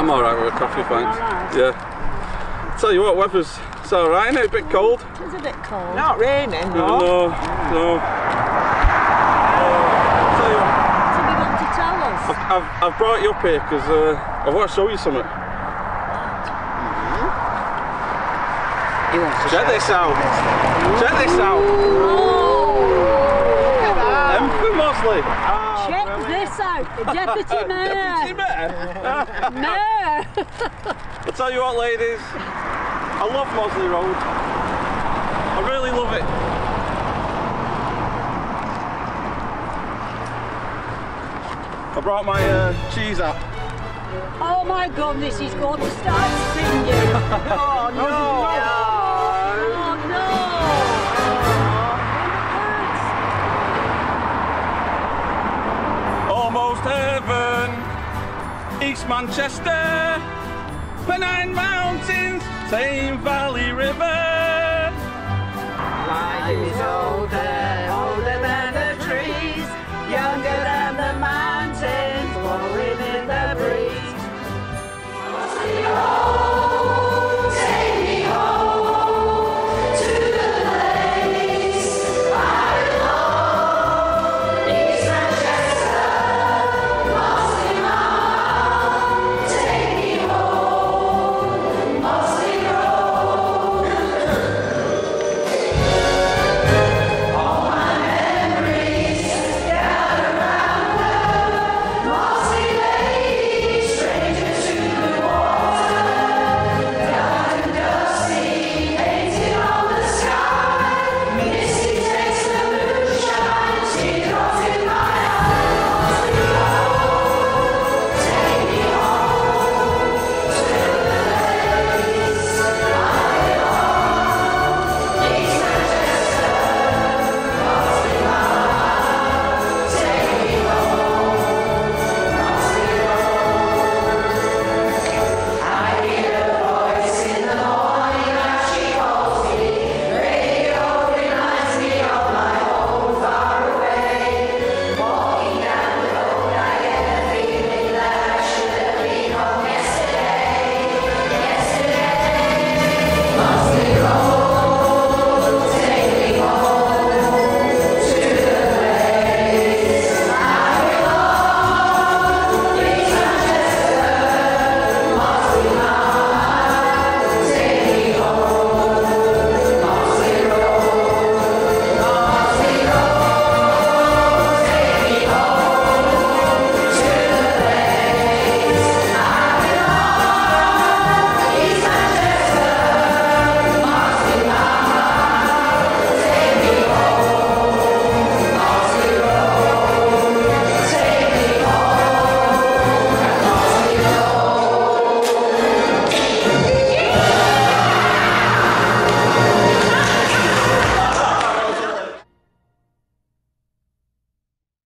I'm alright with a coffee, thanks. Right. Yeah. Tell you what, weather's alright, isn't it? A bit cold. It's a bit cold. Not raining, no. No. Tell you what. So we got to tell us. I've brought you up here because I want to show you something. Check this out. Check this out. For Mossley. Check this out. The Deputy Mayor. Deputy Mayor? Mayor. I'll tell you what, ladies. I love Mossley Road. I really love it. I brought my cheese app. Oh my goodness, he's going to start singing. Oh no! Oh no! Almost heaven, East Manchester, Pennine Mountains, Thames Valley River. Life is older.